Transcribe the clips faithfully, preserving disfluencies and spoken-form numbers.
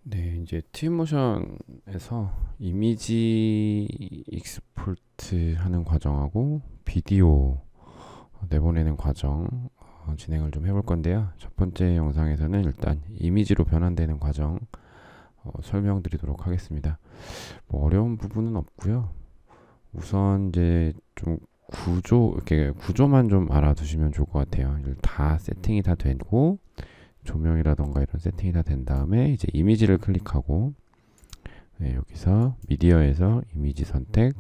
네, 이제 트윈모션에서 이미지 익스포트 하는 과정하고 비디오 내보내는 과정 어, 진행을 좀 해볼 건데요. 첫 번째 영상에서는 일단 이미지로 변환되는 과정 어, 설명드리도록 하겠습니다. 뭐 어려운 부분은 없고요. 우선 이제 좀 구조 이렇게 구조만 좀 알아두시면 좋을 것 같아요. 다 세팅이 다 되고 조명이라던가 이런 세팅이 다 된 다음에 이제 이미지를 클릭하고 네, 여기서 미디어에서 이미지 선택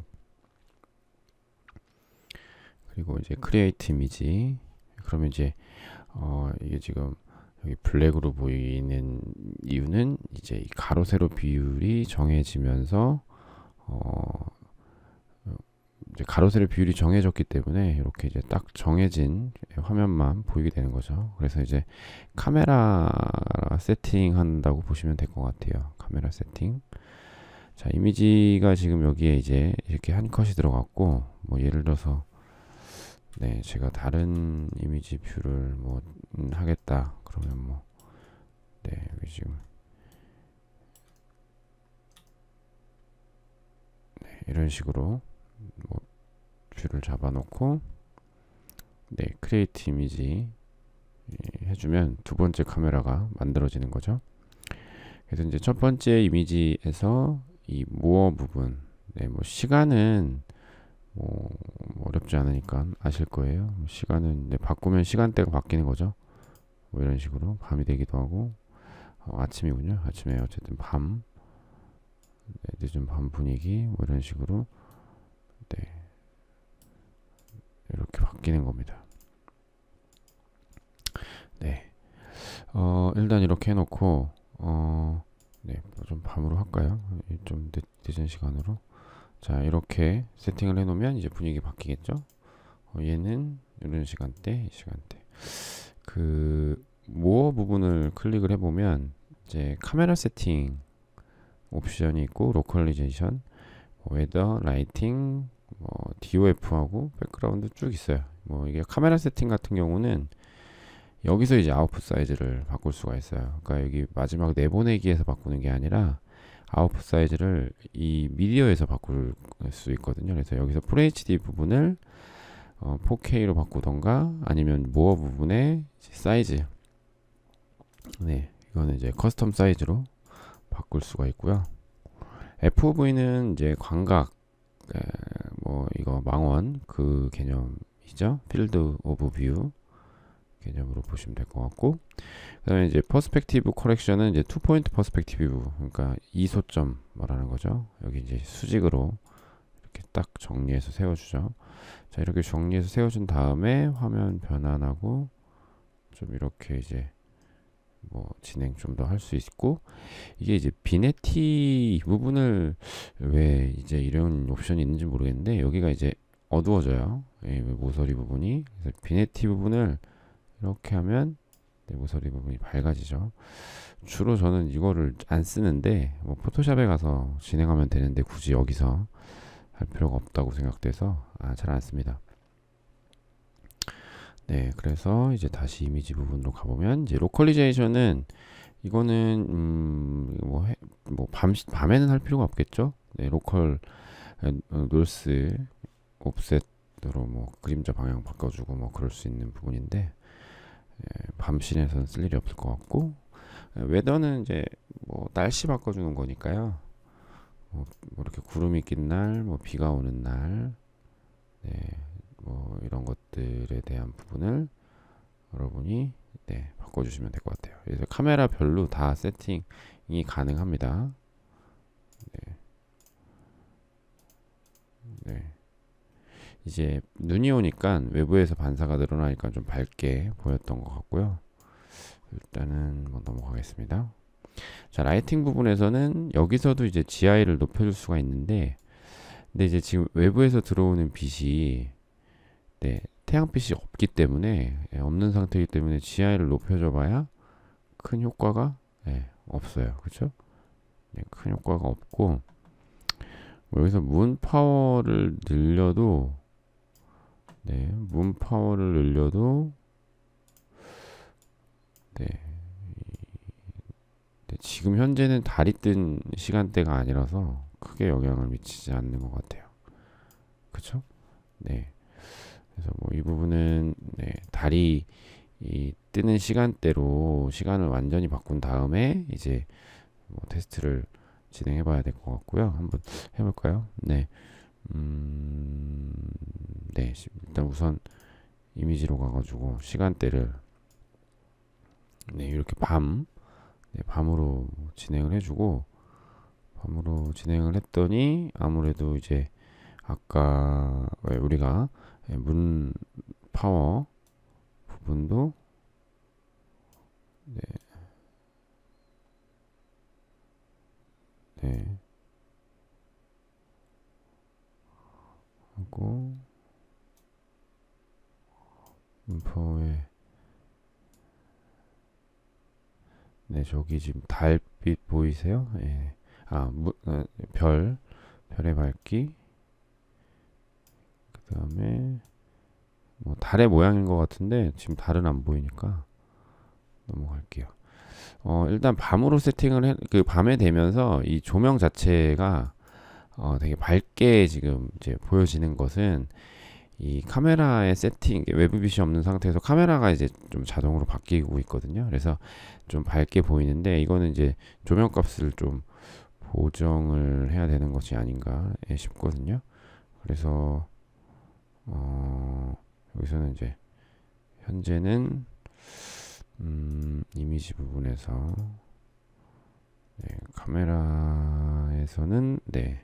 그리고 이제 크리에이트 이미지 그러면 이제 어 이게 지금 여기 블랙으로 보이는 이유는 이제 이 가로 세로 비율이 정해지면서 어 이제 가로 세로 비율이 정해졌기 때문에 이렇게 이제 딱 정해진 화면만 보이게 되는 거죠. 그래서 이제 카메라 세팅한다고 보시면 될 것 같아요. 카메라 세팅. 자, 이미지가 지금 여기에 이제 이렇게 한 컷이 들어갔고, 뭐 예를 들어서 네, 제가 다른 이미지 뷰를 뭐 음, 하겠다. 그러면 뭐 네, 여기 지금 네, 이런 식으로 뭐 뷰를 잡아놓고 네, 크리에이트 이미지 해주면 두 번째 카메라가 만들어지는 거죠. 그래서 이제 첫 번째 이미지에서 이 무어 부분, 네, 뭐 시간은 뭐, 뭐 어렵지 않으니까 아실 거예요. 뭐 시간은 네, 바꾸면 시간대가 바뀌는 거죠. 뭐 이런 식으로 밤이 되기도 하고 어, 아침이군요. 아침에 어쨌든 밤, 네, 늦은 밤 분위기 뭐 이런 식으로 네, 이렇게 바뀌는 겁니다. 네, 어, 일단 이렇게 해놓고 어, 네, 뭐좀 밤으로 할까요? 좀 늦, 늦은 시간으로. 자, 이렇게 세팅을 해놓으면 이제 분위기 바뀌겠죠? 어, 얘는 이런 시간대, 이 시간대. 그 모어 부분을 클릭을 해보면 이제 카메라 세팅 옵션이 있고 로컬리제이션, 웨더, 라이팅, 뭐 디오에프하고 백그라운드 쭉 있어요. 뭐 이게 카메라 세팅 같은 경우는 여기서 이제 아웃풋 사이즈를 바꿀 수가 있어요. 그러니까 여기 마지막 내보내기에서 바꾸는 게 아니라 아웃풋 사이즈를 이 미디어에서 바꿀 수 있거든요. 그래서 여기서 FHD 부분을 어, 포케이로 바꾸던가 아니면 모어 부분의 사이즈 네 이거는 이제 커스텀 사이즈로 바꿀 수가 있고요. 에프오브이는 이제 광각 에, 뭐 이거 망원 그 개념이죠. 필드 오브 뷰 개념으로 보시면 될 것 같고 그다음에 이제 퍼스펙티브 커렉션은 이제 투 포인트 퍼스펙티브 그러니까 이소점 말하는 거죠. 여기 이제 수직으로 이렇게 딱 정리해서 세워주죠. 자 이렇게 정리해서 세워준 다음에 화면 변환하고 좀 이렇게 이제 뭐 진행 좀 더 할 수 있고 이게 이제 비네티 이 부분을 왜 이제 이런 옵션이 있는지 모르겠는데 여기가 이제 어두워져요. 예, 모서리 부분이 그래서 비네티 부분을 이렇게 하면 네, 모서리 부분이 밝아지죠. 주로 저는 이거를 안 쓰는데 뭐 포토샵에 가서 진행하면 되는데 굳이 여기서 할 필요가 없다고 생각돼서 아, 잘 안 씁니다. 네, 그래서 이제 다시 이미지 부분으로 가보면 이제 로컬리제이션은 이거는 음, 뭐, 해, 뭐 밤, 밤에는 할 필요가 없겠죠. 네, 로컬 어, 놀스 옵셋으로 뭐 그림자 방향 바꿔주고 뭐 그럴 수 있는 부분인데 예, 밤씬에서는 쓸 일이 없을 것 같고 웨더는 이제 뭐 날씨 바꿔주는 거니까요. 뭐, 뭐 이렇게 구름이 낀 날, 뭐 비가 오는 날, 네, 뭐 이런 것들에 대한 부분을 여러분이 네, 바꿔주시면 될 것 같아요. 그래서 카메라 별로 다 세팅이 가능합니다. 네, 네. 이제 눈이 오니까 외부에서 반사가 늘어나니까 좀 밝게 보였던 것 같고요. 일단은 뭐 넘어가겠습니다. 자, 라이팅 부분에서는 여기서도 이제 지아이를 높여줄 수가 있는데, 근데 이제 지금 외부에서 들어오는 빛이 네, 태양빛이 없기 때문에 예, 없는 상태이기 때문에 지아이를 높여줘봐야 큰 효과가 예, 없어요. 그렇죠? 네, 큰 효과가 없고 뭐 여기서 문 파워를 늘려도 네, 문 파워를 늘려도 네, 네, 지금 현재는 달이 뜬 시간대가 아니라서 크게 영향을 미치지 않는 것 같아요. 그쵸? 네. 그래서 뭐 이 부분은 네, 달이 이 뜨는 시간대로 시간을 완전히 바꾼 다음에 이제 뭐 테스트를 진행해 봐야 될 것 같고요. 한번 해볼까요? 네. 음, 네. 일단 우선 이미지로 가가지고 시간대를 네, 이렇게 밤, 네, 밤으로 진행을 해주고 밤으로 진행을 했더니 아무래도 이제 아까 왜 우리가 문 파워 부분도 네, 네 하고 문 파워에 네 저기 지금 달빛 보이세요? 예. 아, 무, 아, 별 별의 밝기 그 다음에 뭐 달의 모양인 것 같은데 지금 달은 안 보이니까 넘어갈게요. 어, 일단 밤으로 세팅을 해, 그 밤에 되면서 이 조명 자체가 어, 되게 밝게 지금 이제 보여지는 것은 이 카메라의 세팅, 외부빛이 없는 상태에서 카메라가 이제 좀 자동으로 바뀌고 있거든요. 그래서 좀 밝게 보이는데 이거는 이제 조명 값을 좀 보정을 해야 되는 것이 아닌가 싶거든요. 그래서 어, 여기서는 이제 현재는 음, 이미지 부분에서 네, 카메라에서는 네,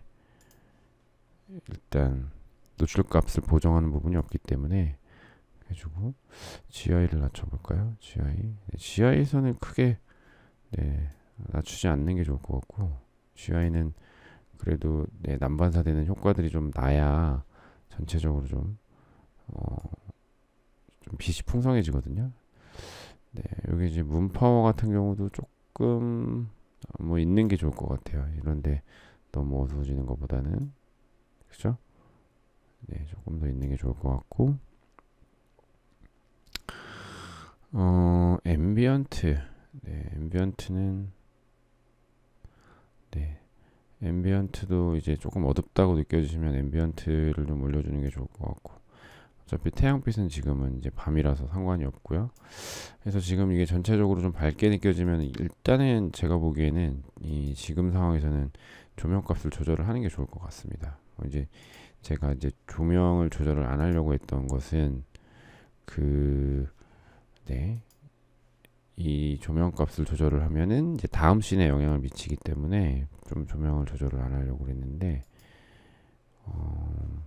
일단 노출 값을 보정하는 부분이 없기 때문에 해주고 지아이를 낮춰볼까요? 지아이 네, 지아이에서는 크게 네, 낮추지 않는 게 좋을 것 같고 지아이는 그래도 네, 난반사되는 효과들이 좀 나야 전체적으로 좀, 어, 좀 빛이 풍성해지거든요. 네, 여기 이제 문파워 같은 경우도 조금 뭐 있는 게 좋을 것 같아요. 이런데 너무 어두워지는 것보다는 그죠? 네, 조금 더 있는 게 좋을 것 같고 어, 앰비언트 네, 앰비언트는 네, 앰비언트도 이제 조금 어둡다고 느껴지시면 앰비언트를 좀 올려주는 게 좋을 것 같고 어차피 태양빛은 지금은 이제 밤이라서 상관이 없고요. 그래서 지금 이게 전체적으로 좀 밝게 느껴지면 일단은 제가 보기에는 이 지금 상황에서는 조명값을 조절을 하는 게 좋을 것 같습니다. 이제 제가 이제 조명을 조절을 안 하려고 했던 것은 그 네. 이 조명값을 조절을 하면은 이제 다음 씬에 영향을 미치기 때문에 좀 조명을 조절을 안 하려고 그랬는데 어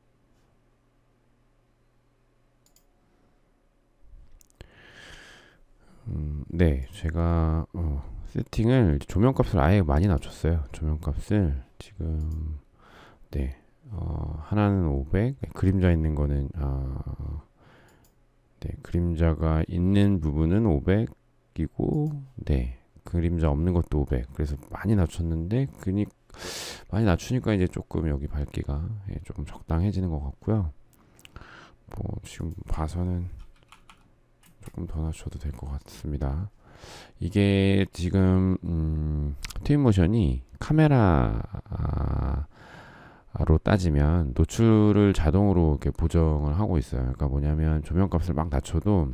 음, 네, 제가 어, 세팅을 조명값을 아예 많이 낮췄어요. 조명값을 지금 네, 어, 하나는 오백, 그림자 있는 거는 아, 네, 그림자가 있는 부분은 오백이고, 네, 그림자 없는 것도 오백. 그래서 많이 낮췄는데, 그니 많이 낮추니까 이제 조금 여기 밝기가 예, 조금 적당해지는 것 같고요. 뭐 지금 봐서는 조금 더 낮춰도 될 것 같습니다. 이게 지금 음, 트윈모션이 카메라로 따지면 노출을 자동으로 이렇게 보정을 하고 있어요. 그러니까 뭐냐면 조명값을 막 낮춰도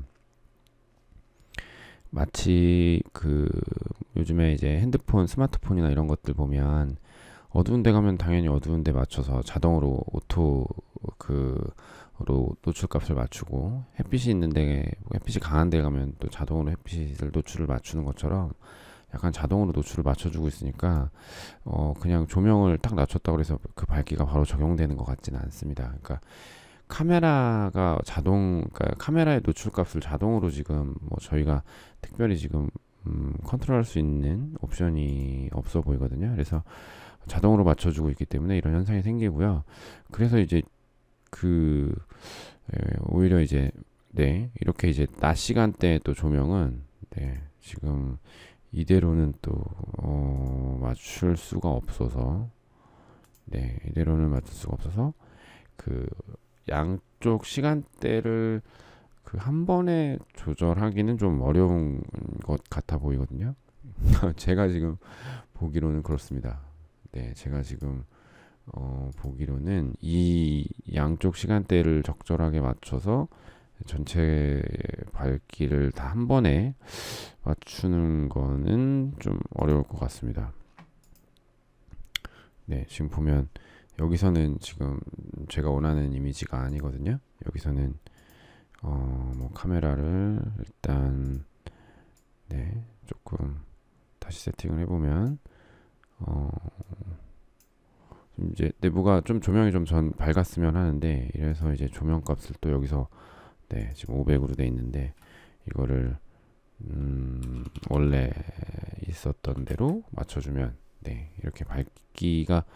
마치 그 요즘에 이제 핸드폰, 스마트폰이나 이런 것들 보면 어두운 데 가면 당연히 어두운 데 맞춰서 자동으로 오토 그로 노출 값을 맞추고 햇빛이 있는데 햇빛이 강한 데 가면 또 자동으로 햇빛을 노출을 맞추는 것처럼 약간 자동으로 노출을 맞춰주고 있으니까 어 그냥 조명을 딱 낮췄다고 해서 그 밝기가 바로 적용되는 것 같지는 않습니다. 그러니까 카메라가 자동 그러니까 카메라의 노출 값을 자동으로 지금 뭐 저희가 특별히 지금 음, 컨트롤할 수 있는 옵션이 없어 보이거든요. 그래서 자동으로 맞춰주고 있기 때문에 이런 현상이 생기고요. 그래서 이제 그 에, 오히려 이제 네 이렇게 이제 낮 시간대 또 조명은 네 지금 이대로는 또 어, 맞출 수가 없어서 네 이대로는 맞출 수가 없어서 그 양쪽 시간대를 그 한 번에 조절하기는 좀 어려운 것 같아 보이거든요. 제가 지금 보기로는 그렇습니다. 네, 제가 지금 어, 보기로는 이 양쪽 시간대를 적절하게 맞춰서 전체 밝기를 다 한 번에 맞추는 거는 좀 어려울 것 같습니다. 네, 지금 보면 여기서는 지금 제가 원하는 이미지가 아니거든요. 여기서는 어, 뭐 카메라를 일단 네, 조금 다시 세팅을 해보면 어, 이제 내부가 좀 조명이 좀 전 밝았으면 하는데, 이래서 이제 조명 값을 또 여기서 네, 지금 오백으로 돼 있는데 이거를 음, 원래 있었던 대로 맞춰주면 네, 이렇게 밝기가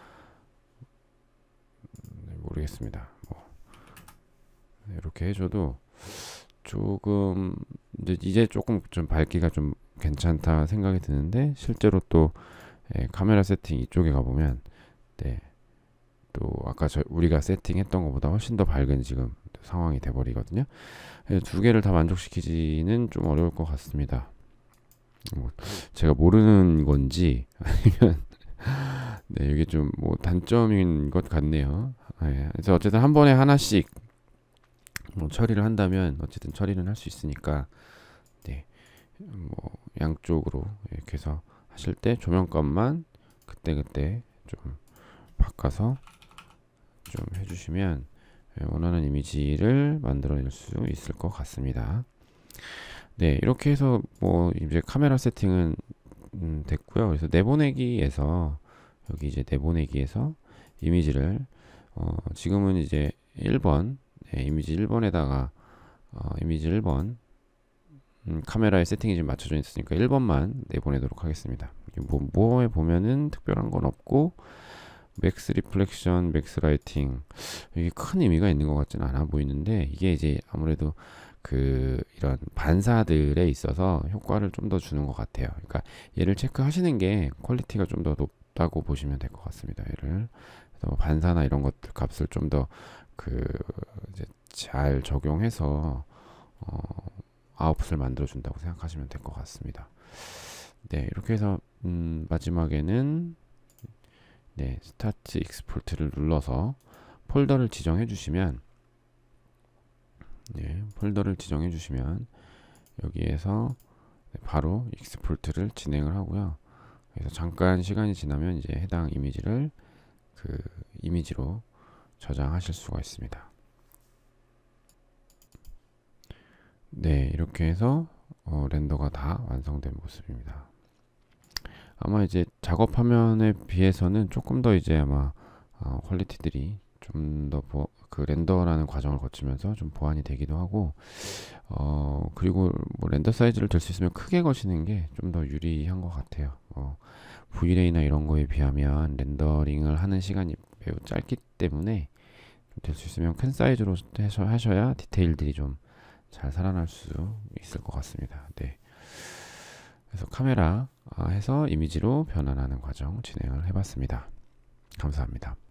네, 모르겠습니다. 뭐 네, 이렇게 해줘도 조금 이제, 이제 조금 좀 밝기가 좀 괜찮다 생각이 드는데, 실제로 또 예, 카메라 세팅 이쪽에 가보면 네, 또 아까 저 우리가 세팅했던 것보다 훨씬 더 밝은 지금 상황이 돼버리거든요. 두 개를 다 만족시키지는 좀 어려울 것 같습니다. 뭐 제가 모르는 건지 아니면 네, 이게 좀 뭐 단점인 것 같네요. 네, 그래서 어쨌든 한 번에 하나씩 뭐 처리를 한다면 어쨌든 처리는 할 수 있으니까 네, 뭐 양쪽으로 이렇게 해서 하실 때 조명값만 그때그때 좀 바꿔서 좀 해주시면 원하는 이미지를 만들어낼 수 있을 것 같습니다. 네, 이렇게 해서 뭐 이제 카메라 세팅은 음, 됐고요. 그래서 내보내기에서 여기 이제 내보내기에서 이미지를 어, 지금은 이제 일 번 네, 이미지 일 번에다가 어, 이미지 일 번 음, 카메라의 세팅이 지금 맞춰져 있으니까 일 번만 내보내도록 하겠습니다. 뭐, 뭐에 보면은 특별한 건 없고, 맥스 리플렉션, 맥스 라이팅, 이게 큰 의미가 있는 것 같지는 않아 보이는데, 이게 이제 아무래도 그 이런 반사들에 있어서 효과를 좀 더 주는 것 같아요. 그러니까 얘를 체크하시는 게 퀄리티가 좀 더 높다고 보시면 될 것 같습니다. 얘를 그래서 반사나 이런 것들 값을 좀 더 그 이제 잘 적용해서 어, 아웃풋을 만들어 준다고 생각하시면 될 것 같습니다. 네, 이렇게 해서 음, 마지막에는 네, 스타트 익스포트를 눌러서 폴더를 지정해 주시면 네, 폴더를 지정해 주시면 여기에서 바로 익스포트를 진행을 하고요. 그래서 잠깐 시간이 지나면 이제 해당 이미지를 그 이미지로 저장하실 수가 있습니다. 네, 이렇게 해서 어, 렌더가 다 완성된 모습입니다. 아마 이제 작업 화면에 비해서는 조금 더 이제 아마 어, 퀄리티들이 좀 더 그 렌더라는 과정을 거치면서 좀 보완이 되기도 하고, 어 그리고 뭐 렌더 사이즈를 될 수 있으면 크게 거시는 게 좀 더 유리한 것 같아요. 어, 브이레이나 이런 거에 비하면 렌더링을 하는 시간이 매우 짧기 때문에 될 수 있으면 큰 사이즈로 해서 하셔야 디테일들이 좀 잘 살아날 수 있을 것 같습니다. 네. 그래서 카메라 해서 이미지로 변환하는 과정 진행을 해봤습니다. 감사합니다.